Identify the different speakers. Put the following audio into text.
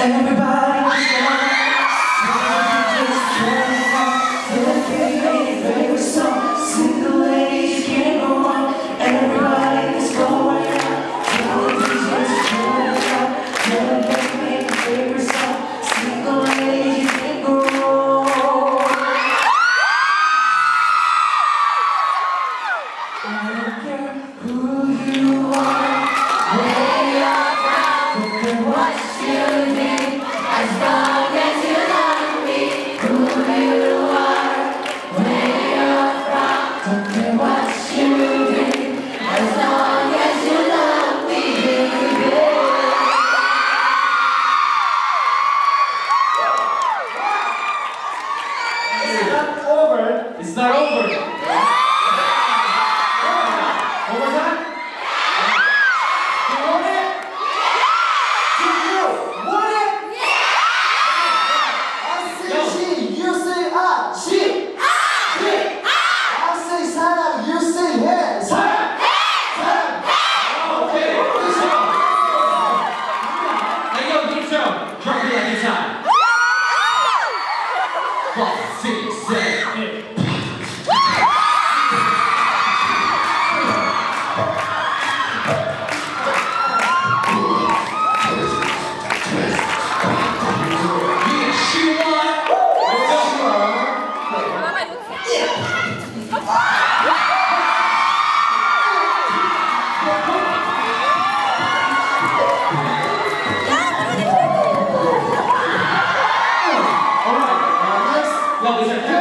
Speaker 1: It's not over. What was that? You want it? You want it?
Speaker 2: I say she, you say she. I say Sarah, you say her.
Speaker 1: Sarah. Okay. Hey, yo, good show. Drop it like it's time. 5, 6, 7, 8. Well,